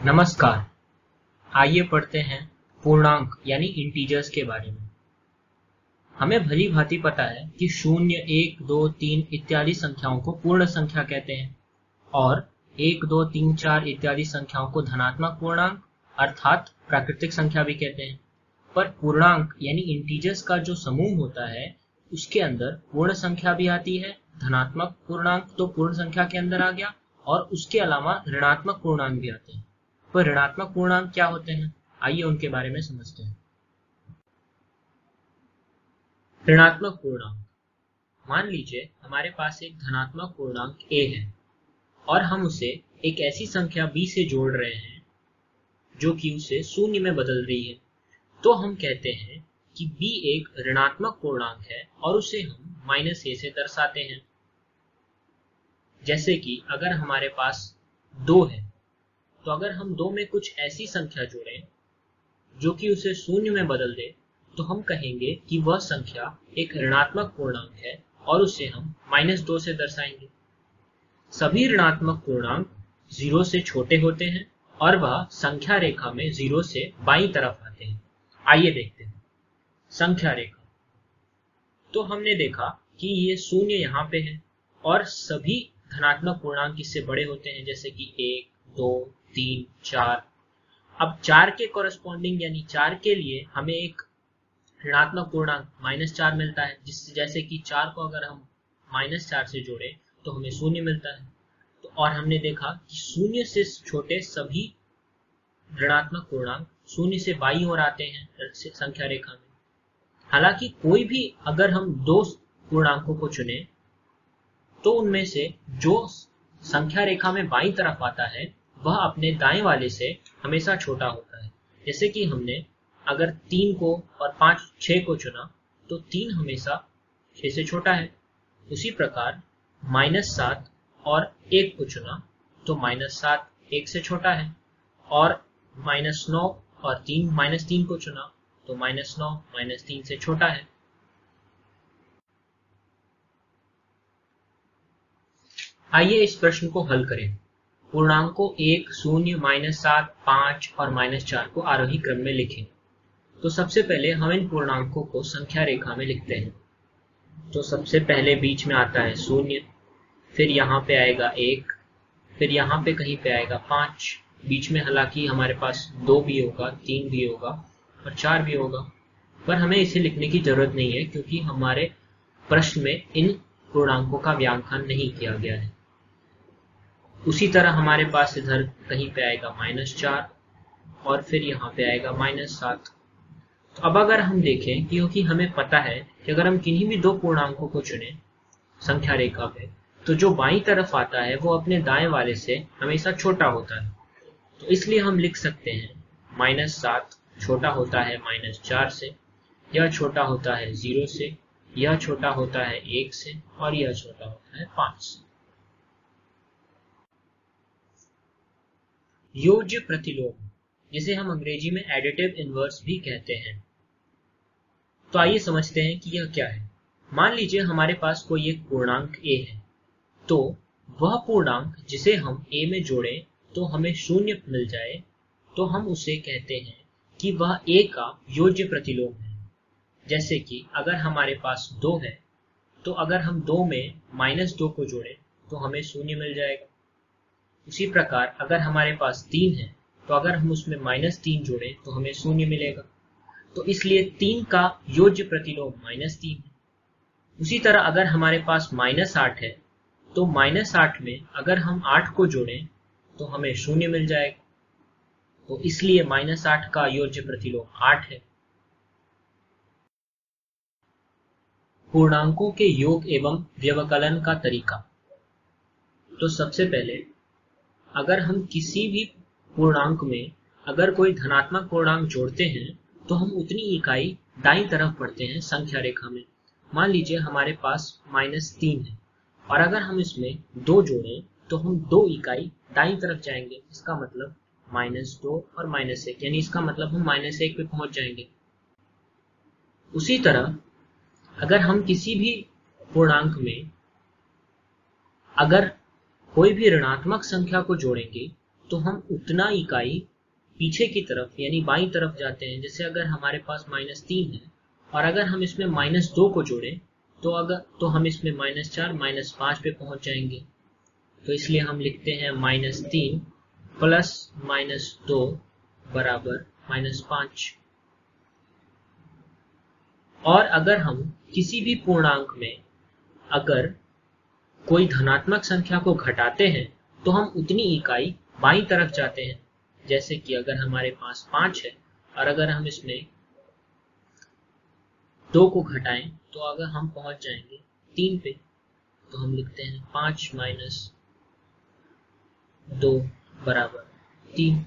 नमस्कार। आइए पढ़ते हैं पूर्णांक यानी इंटीजर्स के बारे में। हमें भली भांति पता है कि 0, 1, 2, 3 इत्यादि संख्याओं को पूर्ण संख्या कहते हैं और 1, 2, 3, 4 इत्यादि संख्याओं को धनात्मक पूर्णांक अर्थात प्राकृतिक संख्या भी कहते हैं। पर पूर्णांक यानी इंटीजर्स का जो समूह होता है उसके अंदर पूर्ण संख्या भी आती है। धनात्मक पूर्णांक तो पूर्ण संख्या के अंदर आ गया और उसके अलावा ऋणात्मक पूर्णांक भी आते हैं। पर ऋणात्मक पूर्णांक क्या होते हैं, आइए उनके बारे में समझते हैं। ऋणात्मक पूर्णांक, मान लीजिए हमारे पास एक धनात्मक पूर्णांक a है और हम उसे एक ऐसी संख्या b से जोड़ रहे हैं जो कि उसे शून्य में बदल रही है, तो हम कहते हैं कि b एक ऋणात्मक पूर्णांक है और उसे हम -a से दर्शाते हैं। जैसे कि अगर हमारे पास 2 है तो अगर हम 2 में कुछ ऐसी संख्या जोड़ें जो कि उसे शून्य में बदल दे तो हम कहेंगे कि वह संख्या एक ऋणात्मक पूर्णांक है और उसे हम -2 से दर्शाएंगे। सभी ऋणात्मक पूर्णांक 0 से छोटे होते हैं और वह संख्या रेखा में 0 से बाईं तरफ आते हैं। आइए देखते हैं संख्या रेखा। तो हमने देखा कि ये शून्य यहाँ पे है और सभी धनात्मक पूर्णांक इससे बड़े होते हैं, जैसे कि 1, 2, 3, 4। अब 4 के कॉरेस्पॉन्डिंग यानी 4 के लिए हमें एक ऋणात्मक पूर्णांक -4 मिलता है, जिससे जैसे कि 4 को अगर हम -4 से जोड़े तो हमें शून्य मिलता है। तो और हमने देखा कि शून्य से छोटे सभी ऋणात्मक पूर्णांक शून्य से बाईं ओर आते हैं संख्या रेखा में। हालांकि कोई भी अगर हम 2 पूर्णांकों को चुने तो उनमें से जो संख्या रेखा में बाईं तरफ आता है वह अपने दाएं वाले से हमेशा छोटा होता है। जैसे कि हमने अगर 3 को और 5, 6 को चुना तो 3 हमेशा 6 से छोटा है। उसी प्रकार -7 और 1 को चुना तो -7 1 से छोटा है और -9 और -3 को चुना तो -9 -3 से छोटा है। आइए इस प्रश्न को हल करें। पूर्णांकों 1, 0, -7, 5 और -4 को आरोही क्रम में लिखें। तो सबसे पहले हम इन पूर्णांकों को संख्या रेखा में लिखते हैं। तो सबसे पहले बीच में आता है 0, फिर यहाँ पे आएगा 1, फिर यहाँ पे कहीं पे आएगा 5, बीच में हालांकि हमारे पास 2 भी होगा, 3 भी होगा और 4 भी होगा, पर हमें इसे लिखने की जरूरत नहीं है क्योंकि हमारे प्रश्न में इन पूर्णांकों का व्यांख्यान नहीं किया गया है। उसी तरह हमारे पास इधर कहीं पे आएगा -4 और फिर यहाँ पे आएगा -7। तो अब अगर हम देखें, क्योंकि हमें पता है कि अगर हम किन्हीं भी 2 पूर्णांकों को चुने संख्या रेखा पे तो जो बाईं तरफ आता है वो अपने दाएं वाले से हमेशा छोटा होता है। तो इसलिए हम लिख सकते हैं -7 छोटा होता है -4 से, यह छोटा होता है 0 से, यह छोटा होता है 1 से और यह छोटा होता है 5 से। योज्य प्रतिलोम, जिसे हम अंग्रेजी में एडिटिव इनवर्स भी कहते हैं। तो आइए समझते हैं कि यह क्या है। मान लीजिए हमारे पास कोई एक पूर्णांक a है, तो वह पूर्णांक जिसे हम a में जोड़ें तो हमें 0 मिल जाए तो हम उसे कहते हैं कि वह a का योज्य प्रतिलोम है। जैसे कि अगर हमारे पास 2 है तो अगर हम 2 में -2 को जोड़ें तो हमें 0 मिल जाएगा। उसी प्रकार अगर हमारे पास 3 है तो अगर हम उसमें -3 जोड़ें तो हमें 0 मिलेगा। तो इसलिए 3 का योज्य प्रतिलोम -3 है। उसी तरह अगर हमारे पास -8 है तो -8 में अगर हम 8 को जोड़ें तो हमें 0 मिल जाएगा। तो इसलिए -8 का योज्य प्रतिलोम 8 है। पूर्णांकों के योग एवं व्यवकलन का तरीका। तो सबसे पहले अगर हम किसी भी पूर्णांक में अगर कोई धनात्मक पूर्णांक जोड़ते हैं तो हम उतनी इकाई दाईं तरफ बढ़ते हैं संख्या रेखा में। मान लीजिए हमारे पास -3 है और अगर हम इसमें 2 जोड़ें तो हम 2 इकाई दाईं तरफ जाएंगे। इसका मतलब -2 और -1, यानी इसका मतलब हम -1 पे पहुंच जाएंगे। उसी तरह अगर हम किसी भी पूर्णांक में अगर कोई भी ऋणात्मक संख्या को जोड़ेंगे तो हम उतना इकाई पीछे की तरफ यानी बाईं तरफ जाते हैं। जैसे अगर हमारे पास -3 है और अगर हम इसमें -2 को जोड़ें तो हम इसमें -4 -5 पे पहुंच जाएंगे। तो इसलिए हम लिखते हैं -3 प्लस -2 बराबर -5। और अगर हम किसी भी पूर्णांक में अगर कोई धनात्मक संख्या को घटाते हैं तो हम उतनी इकाई बाईं तरफ जाते हैं। जैसे कि अगर हमारे पास 5 है और अगर हम इसमें 2 को घटाएं तो अगर हम पहुंच जाएंगे 3 पे। तो हम लिखते हैं 5 - 2 बराबर 3।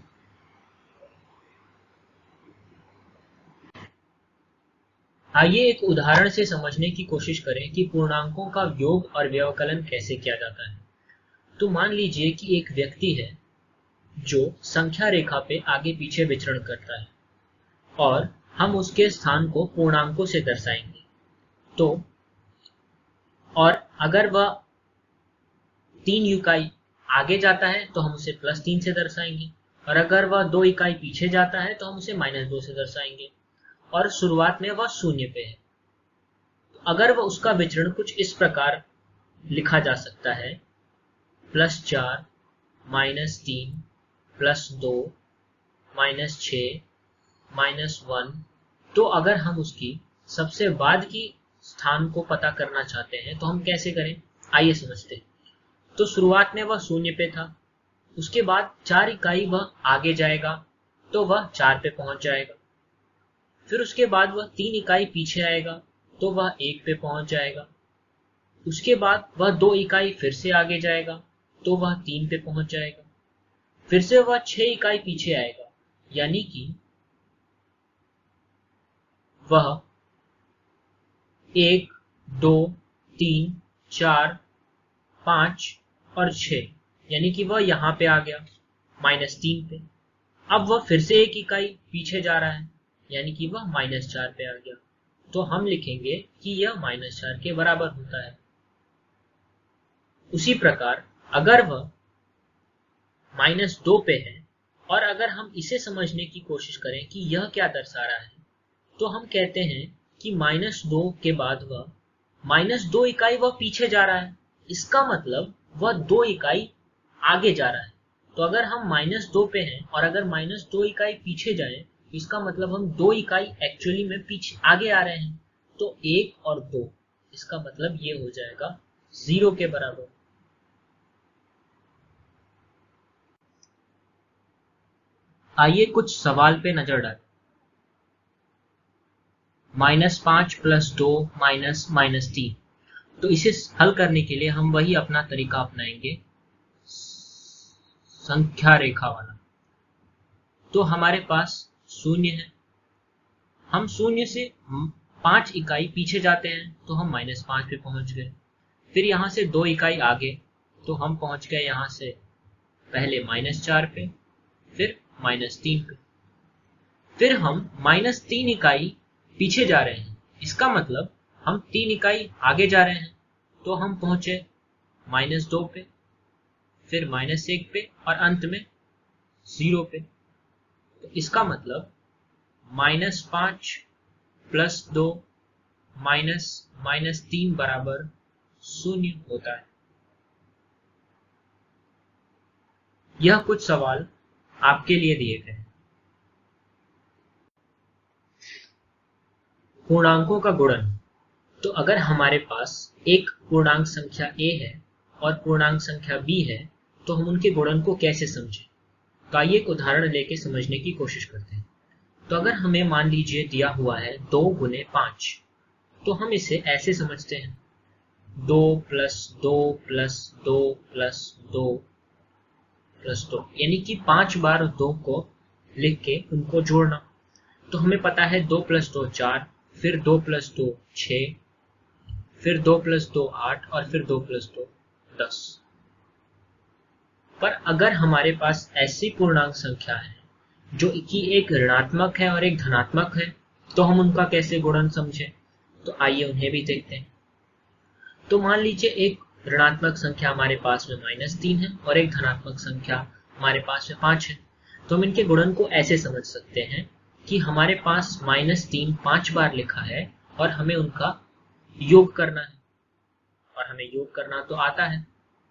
आइए एक उदाहरण से समझने की कोशिश करें कि पूर्णांकों का योग और व्यवकलन कैसे किया जाता है। तो मान लीजिए कि एक व्यक्ति है जो संख्या रेखा पे आगे पीछे विचरण करता है और हम उसके स्थान को पूर्णांकों से दर्शाएंगे। तो और अगर वह 3 इकाई आगे जाता है तो हम उसे +3 से दर्शाएंगे और अगर वह 2 इकाई पीछे जाता है तो हम उसे -2 से दर्शाएंगे और शुरुआत में वह 0 पे है। तो अगर वह उसका विचरण कुछ इस प्रकार लिखा जा सकता है +4 -3 +2 -6 -1। तो अगर हम उसकी सबसे बाद की स्थान को पता करना चाहते हैं तो हम कैसे करें, आइए समझते हैं। तो शुरुआत में वह 0 पे था, उसके बाद 4 इकाई वह आगे जाएगा तो वह 4 पे पहुंच जाएगा। फिर उसके बाद वह 3 इकाई पीछे आएगा तो वह 1 पे पहुंच जाएगा। उसके बाद वह 2 इकाई फिर से आगे जाएगा तो वह 3 पे पहुंच जाएगा। फिर से वह 6 इकाई पीछे आएगा, यानी कि वह 1 2 3 4 5 और 6, यानी कि वह यहां पे आ गया -3 पे। अब वह फिर से 1 इकाई पीछे जा रहा है, यानी कि वह -4 पे आ गया। तो हम लिखेंगे कि यह -4 के बराबर होता है। उसी प्रकार अगर वह -2 पे है और अगर हम इसे समझने की कोशिश करें कि यह क्या दर्शा रहा है, तो हम कहते हैं कि -2 के बाद वह -2 इकाई वह पीछे जा रहा है, इसका मतलब वह 2 इकाई आगे जा रहा है। तो अगर हम -2 पे हैं और अगर -2 इकाई पीछे जाए तो इसका मतलब हम 2 इकाई एक्चुअली में पीछे आगे आ रहे हैं। तो 1 और 2, इसका मतलब ये हो जाएगा 0 के बराबर। आइए कुछ सवाल पे नजर डालें। -5 + 2 -3। तो इसे हल करने के लिए हम वही अपना तरीका अपनाएंगे, संख्या रेखा वाला। तो हमारे पास 0 है, हम 0 से 5 इकाई पीछे जाते हैं तो हम -5 पे पहुंच गए। फिर यहां से 2 इकाई आगे तो हम पहुंच गए यहां से पहले -4 पे, फिर -3 पे। फिर हम -3 इकाई पीछे जा रहे हैं, इसका मतलब हम 3 इकाई आगे जा रहे हैं तो हम पहुंचे -2 पे, फिर -1 पे और अंत में 0 पे। तो इसका मतलब -5 + 2 -3 बराबर 0 होता है। यह कुछ सवाल आपके लिए दिए गए हैं। पूर्णांकों का गुणन। तो अगर हमारे पास एक पूर्णांक संख्या a है और पूर्णांक संख्या b है तो हम उनके गुणन को कैसे समझें। तो आइए एक उदाहरण लेके समझने की कोशिश करते हैं। तो अगर हमें मान लीजिए दिया हुआ है 2 × 5, तो हम इसे ऐसे समझते हैं 2 + 2 + 2 + 2 + 2, यानी कि 5 बार 2 को लिख के उनको जोड़ना। तो हमें पता है 2 + 2 4, फिर 2 + 2 6, फिर 2 + 2 8 और फिर 2 + 2 10। पर अगर हमारे पास ऐसी पूर्णांक संख्या है जो कि एक ऋणात्मक है और एक धनात्मक है, तो हम उनका कैसे गुणन समझें। तो आइए उन्हें भी देखते हैं। तो मान लीजिए एक ऋणात्मक संख्या हमारे पास में -3 है और एक धनात्मक संख्या हमारे पास में 5 है। तो हम इनके गुणन को ऐसे समझ सकते हैं कि हमारे पास -3 5 बार लिखा है और हमें उनका योग करना है, और हमें योग करना तो आता है।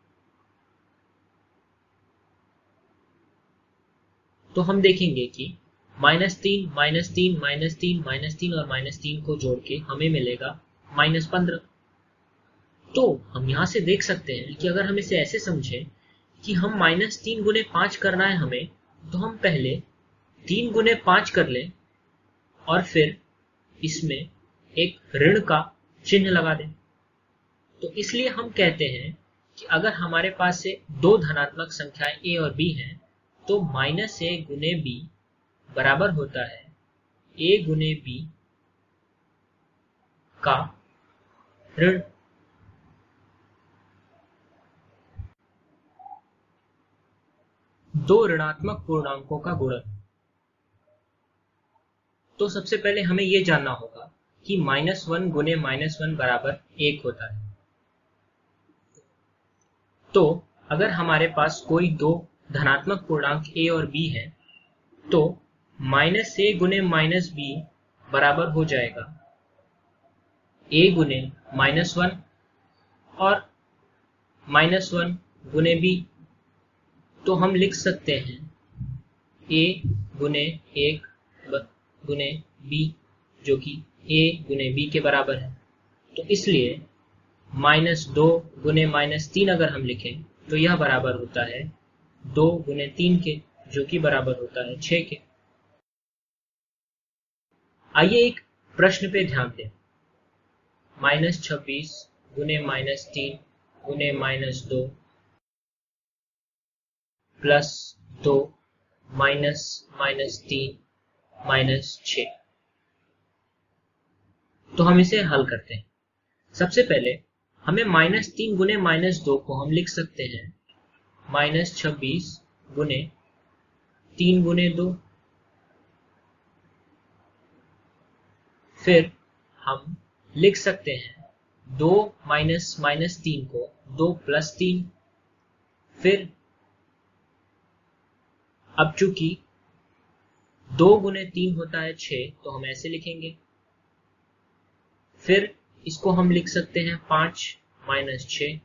तो हम देखेंगे कि -3 -3 -3 -3 और -3 को जोड़ के हमें मिलेगा -15। तो हम यहां से देख सकते हैं कि अगर हम इसे ऐसे समझें कि हम -3 गुने 5 करना है हमें, तो हम पहले 3 गुने 5 कर लें और फिर इसमें एक ऋण का चिन्ह लगा दें। तो इसलिए हम कहते हैं कि अगर हमारे पास से दो धनात्मक संख्याएं a और b हैं, तो -a गुने b बराबर होता है a गुने b का ऋण। दो ऋणात्मक पूर्णांकों का गुणन। तो सबसे पहले हमें यह जानना होगा कि -1 गुने -1 बराबर 1 होता है। तो अगर हमारे पास कोई दो धनात्मक पूर्णांक a और b है, तो -a गुने -b बराबर हो जाएगा a गुने -1 और -1 गुने b। तो हम लिख सकते हैं a गुने 1 गुने b, जो कि a गुने b के बराबर है। तो इसलिए -2 गुने -3 अगर हम लिखें तो यह बराबर होता है 2 गुने 3 के, जो कि बराबर होता है 6 के। आइए एक प्रश्न पे ध्यान दें। -26 गुने -3 गुने -2 प्लस 2 -3 -6। तो हम इसे हल करते हैं। सबसे पहले हमें -3 गुने -2 को हम लिख सकते हैं -26 गुने 3 गुने 2। फिर हम लिख सकते हैं 2 -3 को 2 + 3। फिर अब चूंकि 2 गुने 3 होता है 6, तो हम ऐसे लिखेंगे। फिर इसको हम लिख सकते हैं 5 - 6।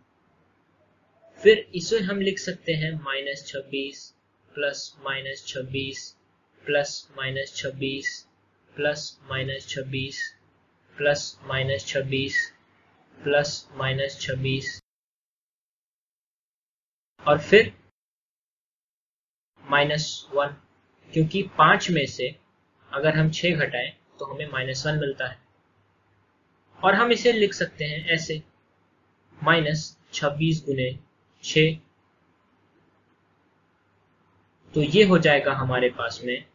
फिर इसे हम लिख सकते हैं -26 plus -26 plus -26 plus -26 plus -26 plus -26 और फिर -1, क्योंकि 5 में से अगर हम 6 घटाएं तो हमें -1 मिलता है। और हम इसे लिख सकते हैं ऐसे -26 गुने 6। तो ये हो जाएगा हमारे पास में